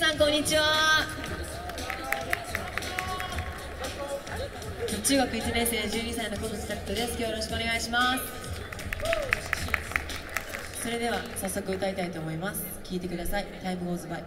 さんこんにちは。中学1年生12歳の小渕拓人です。今日よろしくお願いします。それでは早速歌いたいと思います。聴いてください。タイムゴーズバイ。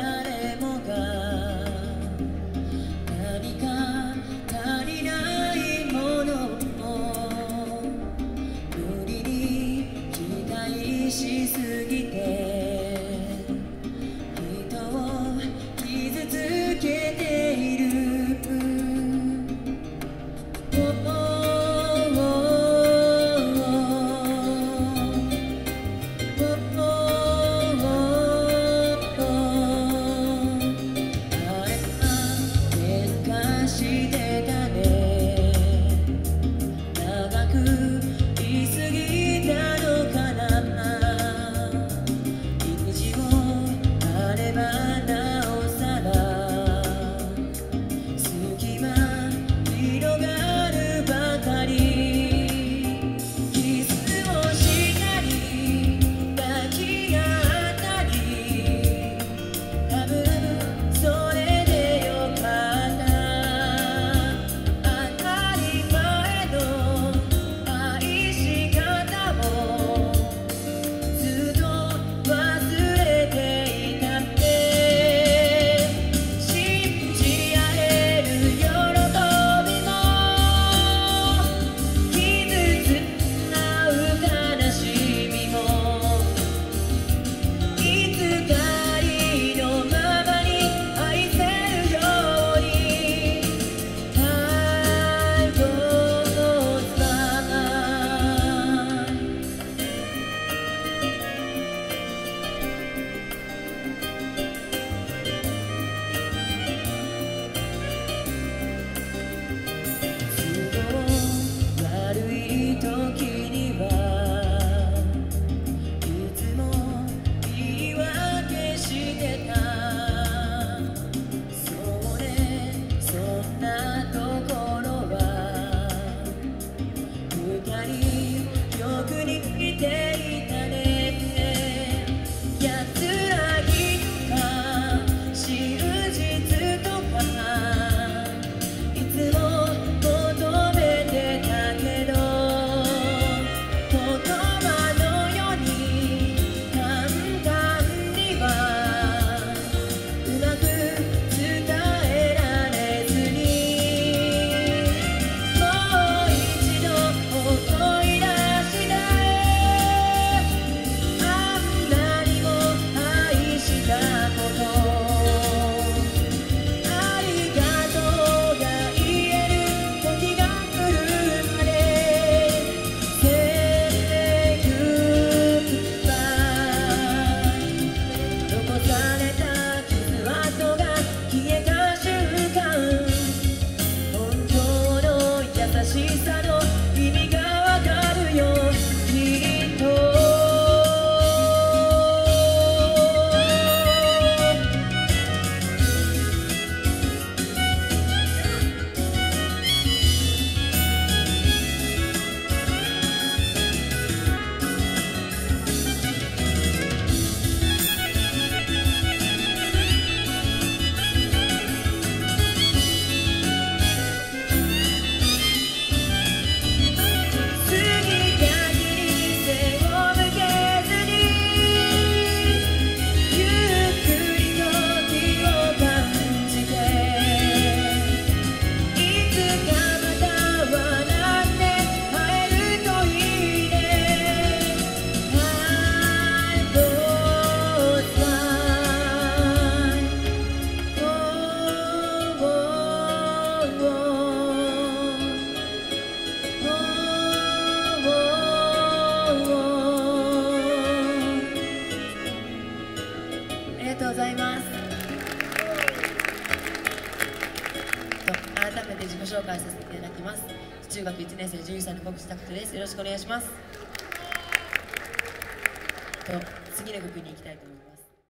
何か足りない改めて自己紹介させていただきます。中学1年生11歳の小口拓人です。よろしくお願いします。次の曲に行きたいと思います。